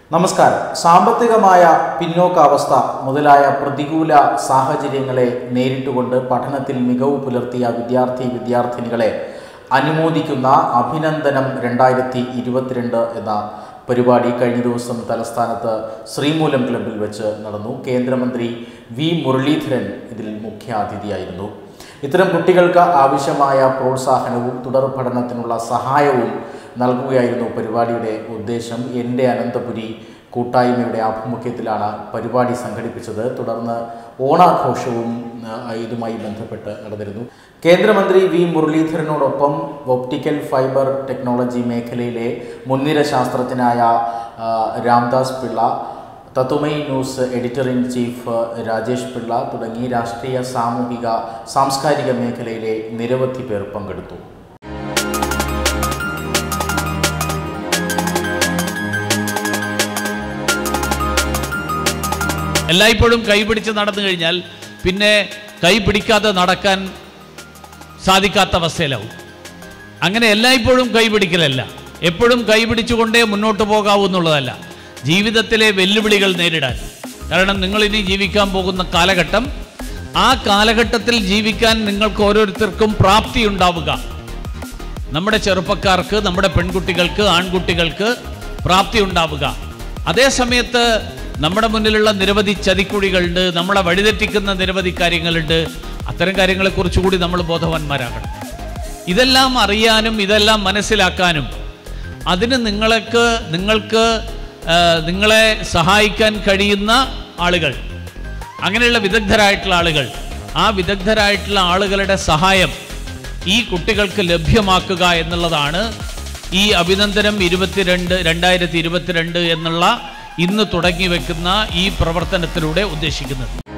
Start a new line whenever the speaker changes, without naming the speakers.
നമസ്കാരം. സാമ്പത്തികമായ പിന്നോക്കാവസ്ഥ മുതലായ പ്രതികൂല സാഹചര്യങ്ങളെ നേരിട്ടുകൊണ്ട് പഠനത്തിൽ മികവ് പുലർത്തിയ വിദ്യാർത്ഥിനികളെ അനുമോദിക്കുന്ന അഭിനന്ദനം 2022 എന്ന പരിപാടി കഴിഞ്ഞ ദിവസം തലസ്ഥാനത്ത് ശ്രീമൂലം ക്ലബ്ബിൽ വെച്ച് നടന്നു. കേന്ദ്രമന്ത്രി വി മുരളീധരൻ ഇതിൽ മുഖ്യാതിഥിയായിരുന്നു. ഇത്തരം കുട്ടികൾക്ക് ആവശ്യമായ പ്രോത്സാഹനവും തുടർ പഠനത്തിനുള്ള സഹായവും നൽകുകയായിരുന്നു പരിപാടിയുടെ ഉദ്ദേശം. എൻ്റെ അനന്തപുരി കൂട്ടായ്മയുടെ ആഭിമുഖ്യത്തിലാണ് പരിപാടി സംഘടിപ്പിച്ചത്. തുടർന്ന് ഓണാഘോഷവും ഇതുമായി ബന്ധപ്പെട്ട് നടന്നിരുന്നു. കേന്ദ്രമന്ത്രി വി മുരളീധരനോടൊപ്പം ഒപ്റ്റിക്കൽ ഫൈബർ ടെക്നോളജി മേഖലയിലെ മുൻനിര ശാസ്ത്രജ്ഞനായ Ramdas Pillai, Tatwamayi news editor in chief Rajesh Pillai തുടങ്ങി രാഷ്ട്രീയ, സാമൂഹിക, സാംസ്കാരിക മേഖലയിലെ നിരവധി പേർ പങ്കെടുത്തു.
എല്ലായ്പ്പോഴും കൈപിടിച്ച് നടന്നു കഴിഞ്ഞാൽ പിന്നെ കൈ പിടിക്കാതെ നടക്കാൻ സാധിക്കാത്ത അവസ്ഥയിലാവും. അങ്ങനെ എല്ലായ്പ്പോഴും കൈപിടിക്കലല്ല, എപ്പോഴും കൈപിടിച്ചുകൊണ്ടേ മുന്നോട്ട് പോകാവൂ എന്നുള്ളതല്ല. ജീവിതത്തിലെ വെല്ലുവിളികൾ നേരിടാൻ, കാരണം നിങ്ങളിനി ജീവിക്കാൻ പോകുന്ന കാലഘട്ടം, ആ കാലഘട്ടത്തിൽ ജീവിക്കാൻ നിങ്ങൾക്ക് ഓരോരുത്തർക്കും പ്രാപ്തി ഉണ്ടാവുക. നമ്മുടെ ചെറുപ്പക്കാർക്ക്, നമ്മുടെ പെൺകുട്ടികൾക്ക്, ആൺകുട്ടികൾക്ക് പ്രാപ്തി ഉണ്ടാവുക. അതേ സമയത്ത് നമ്മുടെ മുന്നിലുള്ള നിരവധി ചതിക്കുഴികളുണ്ട്, നമ്മളെ വഴിതെറ്റിക്കുന്ന നിരവധി കാര്യങ്ങളുണ്ട്. അത്തരം കാര്യങ്ങളെക്കുറിച്ചുകൂടി നമ്മൾ ബോധവാന്മാരാകണം. ഇതെല്ലാം അറിയാനും ഇതെല്ലാം മനസ്സിലാക്കാനും അതിന് നിങ്ങൾക്ക് നിങ്ങളെ സഹായിക്കാൻ കഴിയുന്ന ആളുകൾ, അങ്ങനെയുള്ള വിദഗ്ധരായിട്ടുള്ള ആളുകൾ, ആ വിദഗ്ധരായിട്ടുള്ള ആളുകളുടെ സഹായം ഈ കുട്ടികൾക്ക് ലഭ്യമാക്കുക എന്നുള്ളതാണ് ഈ അഭിനന്ദനം 2022 എന്നുള്ള ഇന്ന് തുടങ്ങി വെക്കുന്ന ഈ പ്രവർത്തനത്തിലൂടെ ഉദ്ദേശിക്കുന്നത്.